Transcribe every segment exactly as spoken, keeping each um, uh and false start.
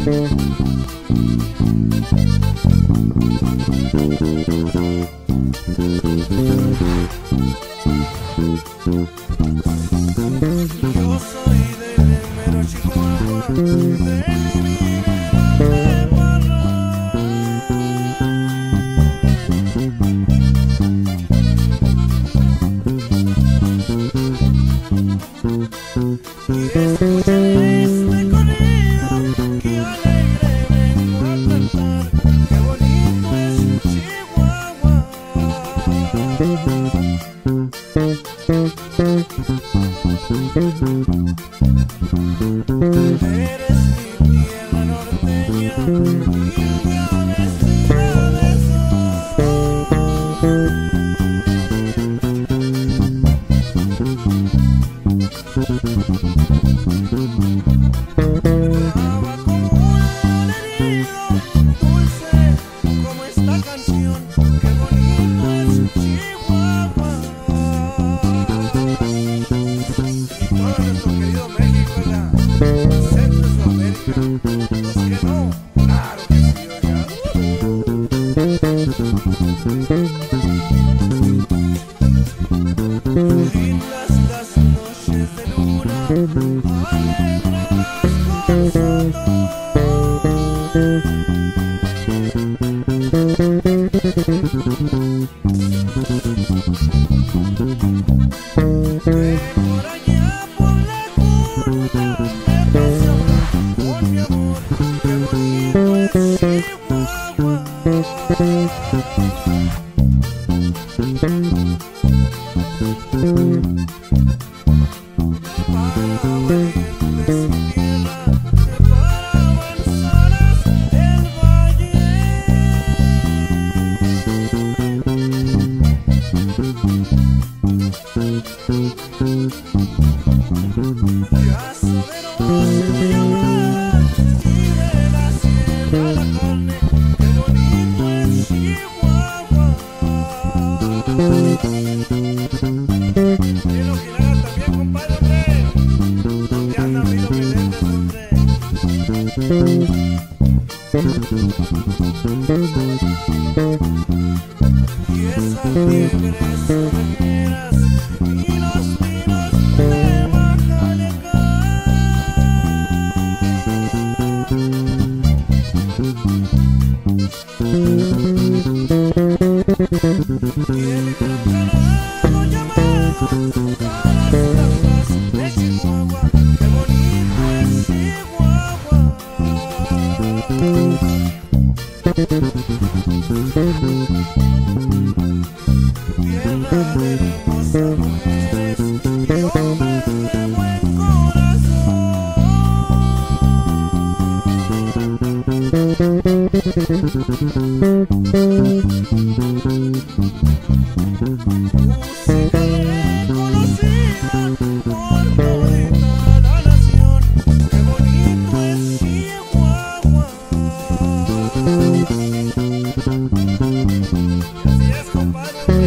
Yo soy del mero Chihuahua, del y escucha este corrido que alegre vengo a cantar. Qué bonito es Chihuahua. Eres mi tierra norteña, mi cabecita de sol. Brava como un herido, dulce como esta canción. Qué bonito es Chihuahua. Y todo nuestro querido México en la Centro de Sudamérica. Los que no, claro que sí, oiga. Lindas las noches de luna, alegran las cosas. Ven por allá por la curva, me paso por mi amor. Qué bonito es Chihuahua. Para valientes mi tierra, para manzanas el valle. Ya saberoso llamar y de la sierra la carne. Qué bonito es Chihuahua. Quiero que la hagas también, compadre, hombre. ¿Dónde anda amigo Meléndez, hombre? Y esas liebres ovejeras y los pinos de Majalica. Y el cantarado llamado a las playas de Chihuahua. Qué bonito es Chihuahua. Tierra de hermosas mujeres y hombres de buen corazón. Música reconocida por toda la nación. Qué bonito es Chihuahua. Así es, compadre.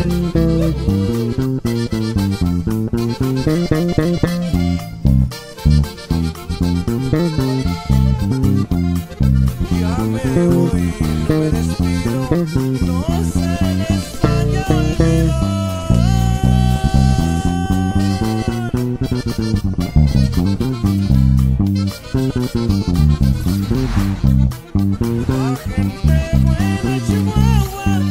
Ya me voy, me despido, no se me extraña el La gente buena de Chihuahua